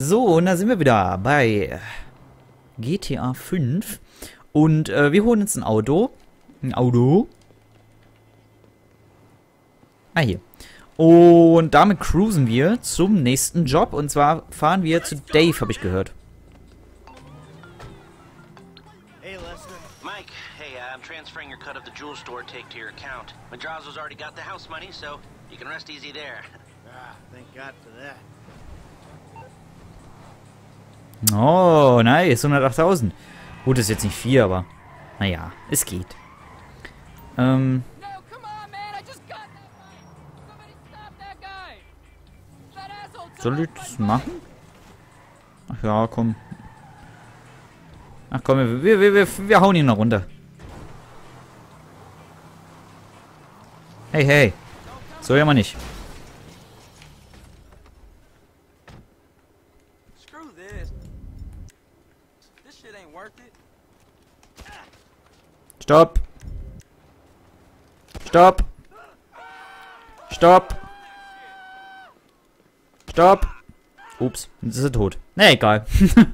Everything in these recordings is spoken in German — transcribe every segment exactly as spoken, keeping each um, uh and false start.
So, und da sind wir wieder bei G T A fünf. Und äh, wir holen uns ein Auto. Ein Auto. Ah, hier. Und damit cruisen wir zum nächsten Job. Und zwar fahren wir zu Dave, habe ich gehört. Hey, Lester. Mike, hey, uh, I'm transferring your cut of the jewel store take to your account. Madrazo's already got the house money, so you can rest easy there. Ah, thank God for that. Oh, nice. hundertachttausend. Gut, ist jetzt nicht viel, aber naja, es geht. Ähm. Soll ich das machen? Ach ja, komm. Ach komm, wir, wir, wir, wir hauen ihn noch runter. Hey, hey. So ja mal nicht. Stopp. Stopp. Stopp. Stopp. Ups, jetzt ist er tot. Na, egal.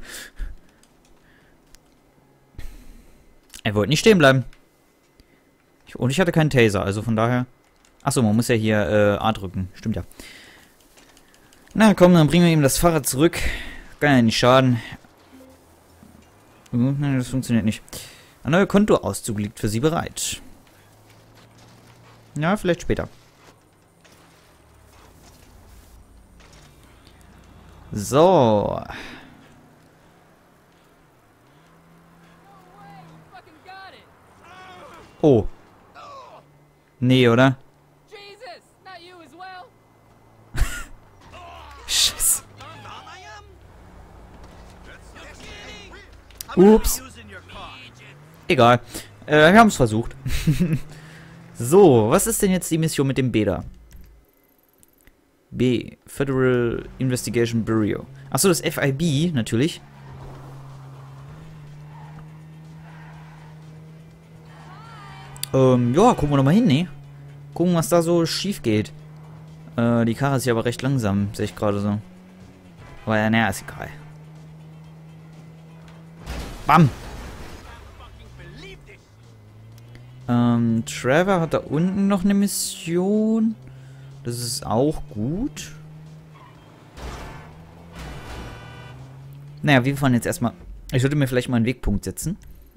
Er wollte nicht stehen bleiben. Ich, und ich hatte keinen Taser, also von daher... Achso, man muss ja hier äh, A drücken. Stimmt ja. Na komm, dann bringen wir ihm das Fahrrad zurück. Kann ja nicht schaden. Uh, nein, das funktioniert nicht. Ein neuer Kontoauszug liegt für Sie bereit. Ja, vielleicht später. So. Oh. Nee, oder? Scheiße. Ups. Egal. Äh, wir haben es versucht. So, was ist denn jetzt die Mission mit dem B da? B. Federal Investigation Bureau. Achso, das F I B, natürlich. Ähm, ja, gucken wir doch mal hin, ne? Gucken, was da so schief geht. Äh, die Karre ist ja aber recht langsam, sehe ich gerade so. Aber ja, naja, ist egal. Bam! Ähm, Trevor hat da unten noch eine Mission. Das ist auch gut. Naja, wir fahren jetzt erstmal... Ich würde mir vielleicht mal einen Wegpunkt setzen.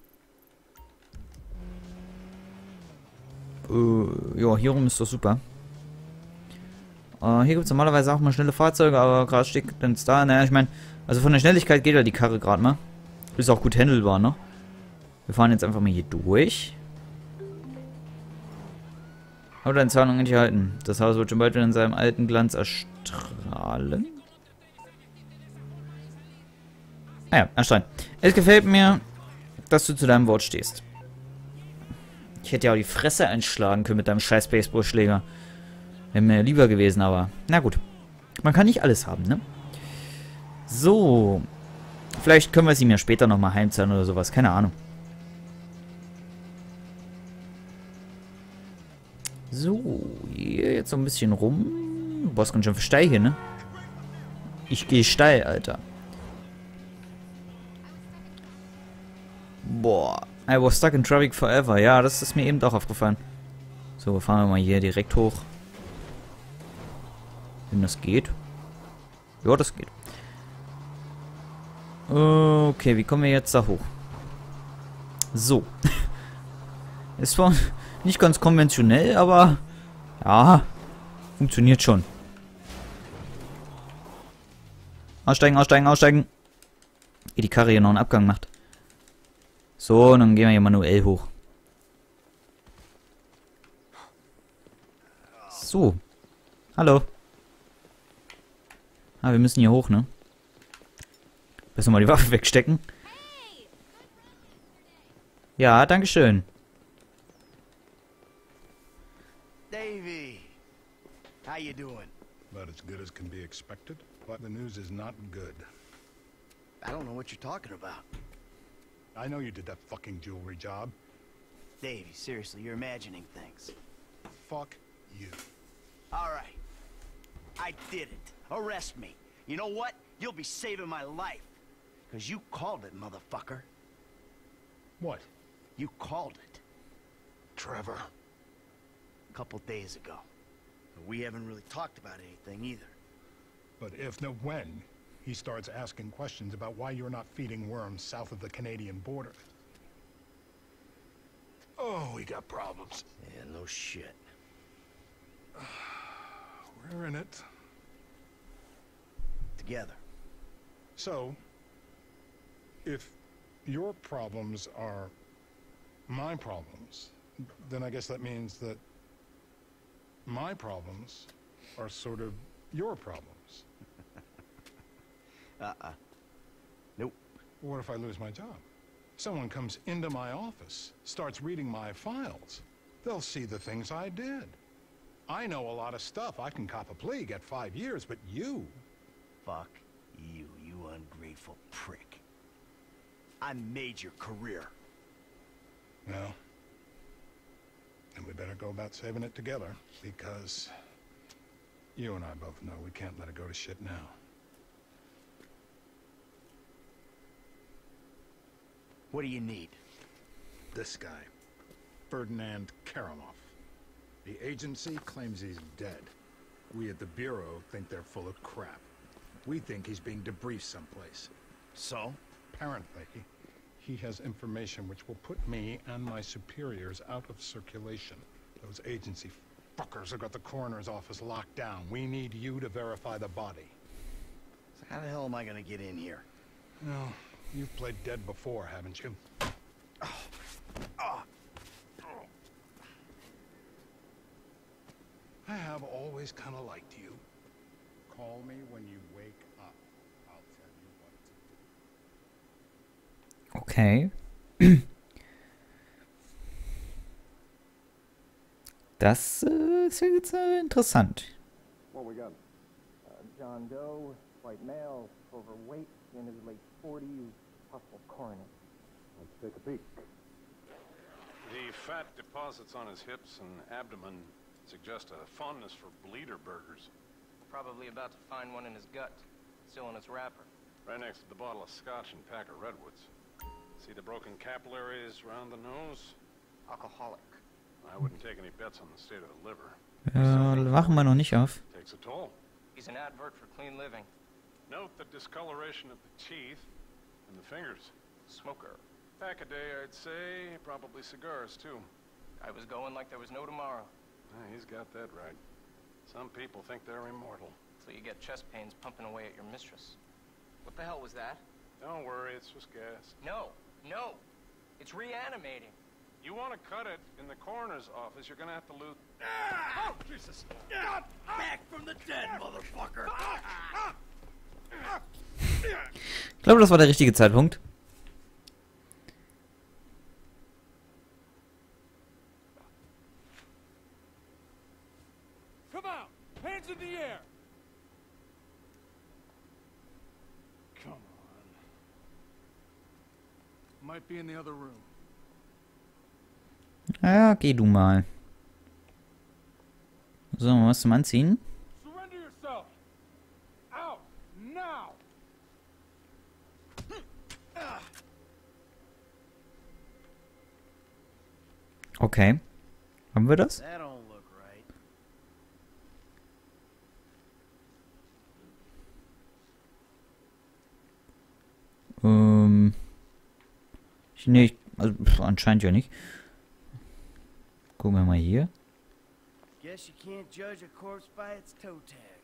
Äh, ja, hier rum ist doch super. Äh, hier gibt es normalerweise auch mal schnelle Fahrzeuge, aber gerade steht dann da. Naja, ich meine, also von der Schnelligkeit geht ja die Karre gerade mal. Ist auch gut handelbar, ne? Wir fahren jetzt einfach mal hier durch. Aber deine Zahlung nicht halten. Das Haus wird schon bald wieder in seinem alten Glanz erstrahlen. Ah ja, erstrahlen. Es gefällt mir, dass du zu deinem Wort stehst. Ich hätte ja auch die Fresse einschlagen können mit deinem scheiß Baseballschläger. Wäre mir lieber gewesen, aber na gut. Man kann nicht alles haben, ne? So. Vielleicht können wir es ihm ja später nochmal heimzahlen oder sowas. Keine Ahnung. So, hier jetzt so ein bisschen rum. Boah, ist ganz schön steil hier, ne? Ich gehe steil, Alter. Boah, I was stuck in traffic forever. Ja, das ist mir eben auch aufgefallen. So, fahren wir mal hier direkt hoch. Wenn das geht. Ja, das geht. Okay, wie kommen wir jetzt da hoch? So. Es war nicht ganz konventionell, aber ja, funktioniert schon. Aussteigen, aussteigen, aussteigen. Ehe die Karre hier noch einen Abgang macht. So, und dann gehen wir hier manuell hoch. So. Hallo. Ah, wir müssen hier hoch, ne? Besser mal die Waffe wegstecken. Ja, dankeschön. Davey, how you doing? About as good as can be expected, but the news is not good. I don't know what you're talking about. I know you did that fucking jewelry job. Davey, seriously, you're imagining things. Fuck you. All right. I did it. Arrest me. You know what? You'll be saving my life. Because you called it, motherfucker. What? You called it. Trevor. A couple days ago. But we haven't really talked about anything either. But if no when, he starts asking questions about why you're not feeding worms south of the Canadian border. Oh, we got problems. Yeah, no shit. We're in it. Together. So, if your problems are my problems, then I guess that means that my problems are sort of your problems. Uh-uh. Nope. What if I lose my job? Someone comes into my office, starts reading my files. They'll see the things I did. I know a lot of stuff. I can cop a plea, get five years, but you... Fuck you, you ungrateful prick. I made your career. Well, then we better go about saving it together, because you and I both know we can't let it go to shit now. What do you need? This guy, Ferdinand Kerimov. The agency claims he's dead. We at the Bureau think they're full of crap. We think he's being debriefed someplace. So? Apparently, he has information which will put me and my superiors out of circulation. Those agency fuckers have got the coroner's office locked down. We need you to verify the body. So how the hell am I gonna get in here? Well, you've played dead before, haven't you? Oh. Oh. I have always kind of liked you. Call me when you wake up. I'll tell you what to do. Okay. Das äh, ist ja jetzt äh, interessant. What we got? Uh, John Doe, white male, overweight, in his late forties, possible coroner. Let's take a peek. The fat deposits on his hips and abdomen suggest a fondness for bleeder burgers. Probably about to find one in his gut, still in its wrapper. Right next to the bottle of scotch and pack of redwoods. See the broken capillaries around the nose? Alcoholic. I wouldn't take any bets on the state of the liver. Äh, wachen wir noch nicht auf. Takes a toll. He's an advert for clean living. Note the discoloration of the teeth and the fingers. Smoker. Pack a day, I'd say. Probably cigars, too. I was going like there was no tomorrow. Ah, he's got that right. Some people think they're immortal. So you get chest pains pumping away at your mistress. What the hell was that? Don't worry, it's just gas. No, no. It's reanimating. You want to cut it in the coroner's office, you're gonna have to lose... Ah! Oh, Jesus! God, back from the dead, motherfucker! Ich glaube, das war der richtige Zeitpunkt. Come out! Hands in the air! Come on. Might be in the other room. Ja, geh du mal. So, was zum Anziehen? Surrender yourself! Out! Now! Okay. Haben wir das? That don't look right. Ähm. Ich, nee, ich, also, pf, anscheinend ja nicht. Gucken wir mal hier. Guess you can't judge a corpse by its toe tag.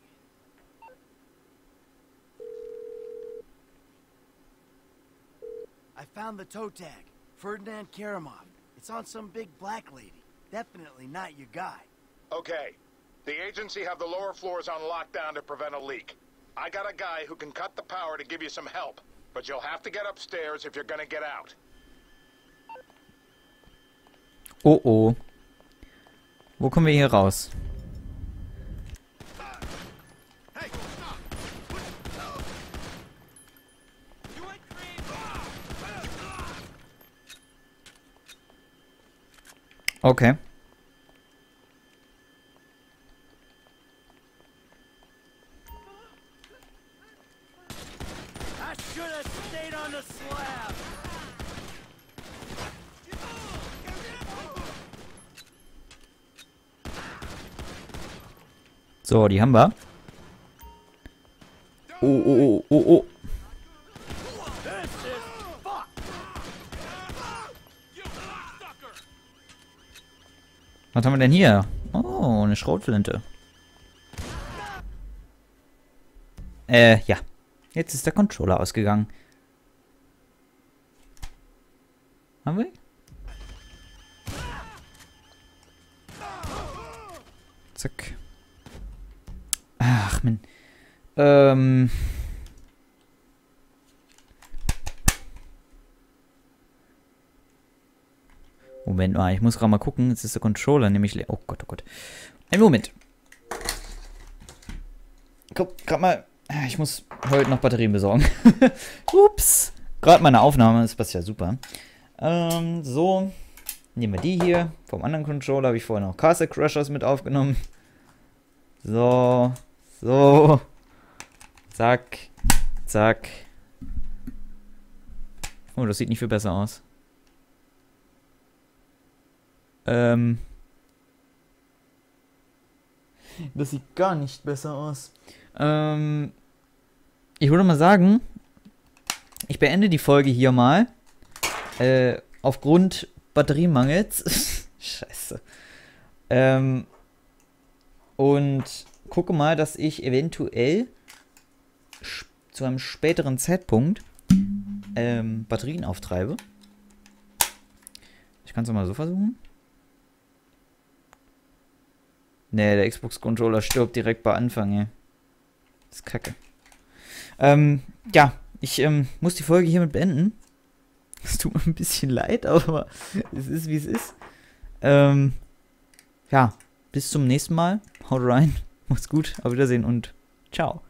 I found the toe tag. Ferdinand Kerimov. It's on some big black lady. Definitely not your guy. Okay. The agency have the lower floors on lockdown to prevent a leak. I got a guy who can cut the power to give you some help. But you'll have to get upstairs if you're gonna get out. Oh oh. Wo kommen wir hier raus? Okay. So, die haben wir. Oh, oh, oh, oh, oh. Was haben wir denn hier? Oh, eine Schrotflinte. Äh, ja. Jetzt ist der Controller ausgegangen. Haben wir? Zack. Ach, Mann. Ähm. Moment mal, ich muss gerade mal gucken. Jetzt ist der Controller nämlich leer. Oh Gott, oh Gott. Ein Moment. Guck, gerade mal. Ich muss heute noch Batterien besorgen. Ups. Gerade meine Aufnahme, das passt ja super. Ähm, so. Nehmen wir die hier. Vom anderen Controller habe ich vorher noch Castle Crashers mit aufgenommen. So. So. Zack. Zack. Oh, das sieht nicht viel besser aus. Ähm. Das sieht gar nicht besser aus. Ähm. Ich würde mal sagen, ich beende die Folge hier mal. Äh, aufgrund Batteriemangels. Scheiße. Ähm. Und gucke mal, dass ich eventuell zu einem späteren Zeitpunkt ähm, Batterien auftreibe. Ich kann es mal so versuchen. Nee, der Xbox-Controller stirbt direkt bei Anfang, ey. Das ist kacke. Ähm, ja, ich ähm, muss die Folge hiermit beenden. Es tut mir ein bisschen leid, aber es ist, wie es ist. Ähm, ja, bis zum nächsten Mal. Haut rein, macht's gut, auf Wiedersehen und ciao.